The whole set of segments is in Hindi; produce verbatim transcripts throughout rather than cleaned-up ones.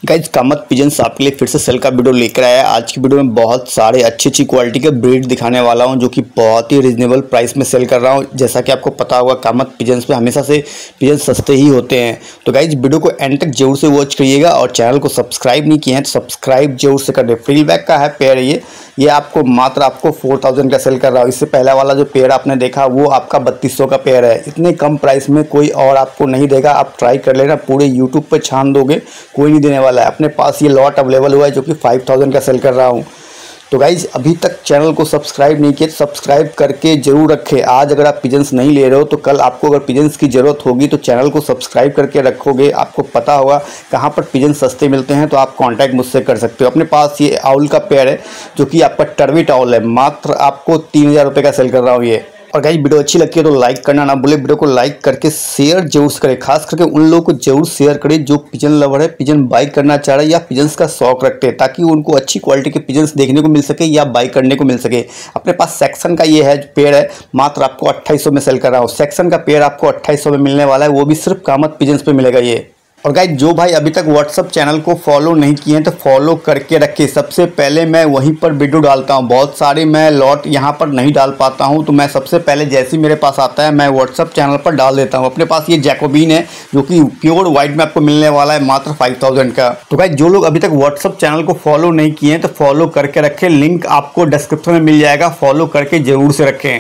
गाइज कामत पिजन्स आपके लिए फिर से सेल का वीडियो लेकर आया है। आज की वीडियो में बहुत सारे अच्छी अच्छी क्वालिटी के ब्रीड दिखाने वाला हूं जो कि बहुत ही रिजनेबल प्राइस में सेल कर रहा हूं। जैसा कि आपको पता होगा कामत पिजन्स पे हमेशा से पिजन्स सस्ते ही होते हैं। तो गाइज वीडियो को एंड तक जरूर से वॉच करिएगा और चैनल को सब्सक्राइब नहीं किए हैं तो सब्सक्राइब जरूर से कर दे। फ्री बैग का है पेयर ये ये आपको मात्र आपको फोर थाउजेंड का सेल कर रहा हूँ। इससे पहला वाला जो पेयर आपने देखा वो आपका बत्तीस सौ का पेयर है। इतने कम प्राइस में कोई और आपको नहीं देगा। आप ट्राई कर लेना, पूरे यूट्यूब पे छान दोगे, कोई नहीं देने वाला है। अपने पास ये लॉट अवेलेबल हुआ है जो कि फाइव थाउजेंड का सेल कर रहा हूँ। तो गाइज अभी तक चैनल को सब्सक्राइब नहीं किए तो सब्सक्राइब करके जरूर रखें। आज अगर आप पिजन्स नहीं ले रहे हो तो कल आपको अगर पिजन्स की ज़रूरत होगी तो चैनल को सब्सक्राइब करके रखोगे। आपको पता होगा कहाँ पर पिजन सस्ते मिलते हैं तो आप कांटेक्ट मुझसे कर सकते हो। अपने पास ये आउल का पेयर है जो कि आपका टर्बिट आउल है। मात्र आपको तीन हज़ार रुपये का सेल कर रहा हूँ ये। और गाइस वीडियो अच्छी लगती है तो लाइक करना ना भूले। वीडियो को लाइक करके शेयर जरूर से करें। खास करके उन लोगों को जरूर शेयर करें जो पिजन लवर है, पिजन बाई करना चाह रहे हैं या पिजन्स का शौक रखते हैं, ताकि उनको अच्छी क्वालिटी के पिजन्स देखने को मिल सके या बाई करने को मिल सके। अपने पास सेक्शन का ये है पेयर है, मात्र आपको अट्ठाईस सौ में सेल कर रहा हूँ। सेक्शन का पेयर आपको अट्ठाईस सौ में मिलने वाला है, वो भी सिर्फ कामत पिजन्स पे मिलेगा ये। और गाइस जो भाई अभी तक व्हाट्सअप चैनल को फॉलो नहीं किए हैं तो फॉलो करके रखिए। सबसे पहले मैं वहीं पर वीडियो डालता हूं। बहुत सारे मैं लॉट यहां पर नहीं डाल पाता हूं तो मैं सबसे पहले जैसे मेरे पास आता है मैं व्हाट्सअप चैनल पर डाल देता हूं। अपने पास ये जैकोबीन है जो कि प्योर व्हाइट में आपको मिलने वाला है मात्र फाइव थाउजेंड का। तो गाइस जो लोग अभी तक व्हाट्सअप चैनल को फॉलो नहीं किए हैं तो फॉलो करके रखें। लिंक आपको डिस्क्रिप्शन में मिल जाएगा, फॉलो करके जरूर से रखें।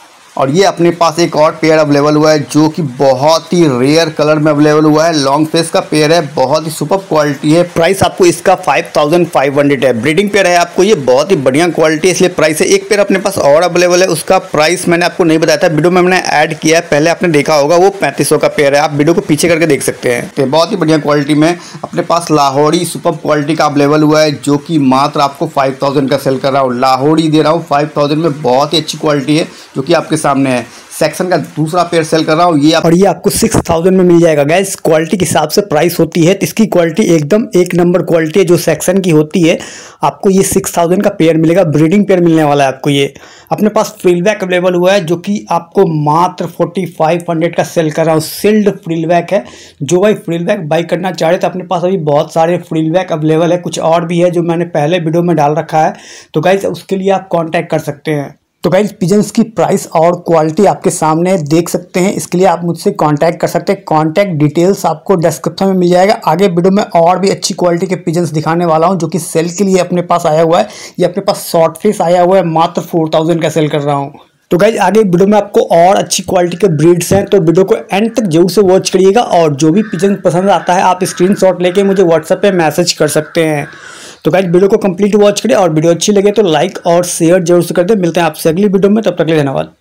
और ये अपने पास एक और पेयर अवेलेबल हुआ है जो कि बहुत ही रेयर कलर में अवेलेबल हुआ है। लॉन्ग फेस का पेयर है, बहुत ही सुपर क्वालिटी है। प्राइस आपको इसका फाइव थाउजेंड फाइव हंड्रेड है। ब्रीडिंग पेयर है आपको, ये बहुत ही बढ़िया क्वालिटी है इसलिए प्राइस है। एक पेयर अपने पास और अवेलेबल है, उसका प्राइस मैंने आपको नहीं बताया था, वीडियो में मैंने ऐड किया है, पहले आपने देखा होगा। वो पैंतीस सौ का पेयर है, आप वीडियो को पीछे करके देख सकते हैं। तो बहुत ही बढ़िया क्वालिटी में अपने पास लाहौरी सुपर क्वालिटी का अवेलेबल हुआ है जो कि मात्र आपको फाइव थाउजेंड का सेल कर रहा हूँ। लाहौरी दे रहा हूँ फाइव थाउजेंड में, बहुत ही अच्छी क्वालिटी है जो कि आपके सामने है। सेक्शन का दूसरा पेयर सेल कर रहा हूँ ये आप, और ये आपको सिक्स थाउजेंड में मिल जाएगा। गैस क्वालिटी के हिसाब से प्राइस होती है, इसकी क्वालिटी एकदम एक नंबर क्वालिटी है जो सेक्शन की होती है। आपको ये सिक्स थाउजेंड का पेयर मिलेगा, ब्रीडिंग पेयर मिलने वाला है आपको ये। अपने पास फ्रिलबैक अवेलेबल हुआ है जो कि आपको मात्र फोर्टी फाइव हंड्रेड का सेल कर रहा हूँ। सिल्ड फ्रिलबैक है। जो भाई फ्रिलबैक बाई करना चाह रहे तो अपने पास अभी बहुत सारे फ्रिलबैक अवेलेबल है, कुछ और भी है जो मैंने पहले वीडियो में डाल रखा है। तो गाइस उसके लिए आप कॉन्टैक्ट कर सकते हैं। तो गाइस पिजन्स की प्राइस और क्वालिटी आपके सामने देख सकते हैं, इसके लिए आप मुझसे कांटेक्ट कर सकते हैं। कांटेक्ट डिटेल्स आपको डिस्क्रिप्शन में मिल जाएगा। आगे वीडियो में और भी अच्छी क्वालिटी के पिजन्स दिखाने वाला हूं जो कि सेल के लिए अपने पास आया हुआ है। ये अपने पास शॉर्ट फेस आया हुआ है, मात्र फोर थाउजेंड का सेल कर रहा हूँ। तो गाइज आगे वीडियो में आपको और अच्छी क्वालिटी के ब्रीड्स हैं तो वीडियो को एंड तक जरूर से वॉच करिएगा। और जो भी पिजन पसंद आता है आप स्क्रीनशॉट लेके मुझे व्हाट्सएप पे मैसेज कर सकते हैं। तो गाइज वीडियो को कंप्लीट वॉच करें और वीडियो अच्छी लगे तो लाइक और शेयर जरूर से कर दें। मिलते हैं आपसे अगली वीडियो में, तब तक के लिए धन्यवाद।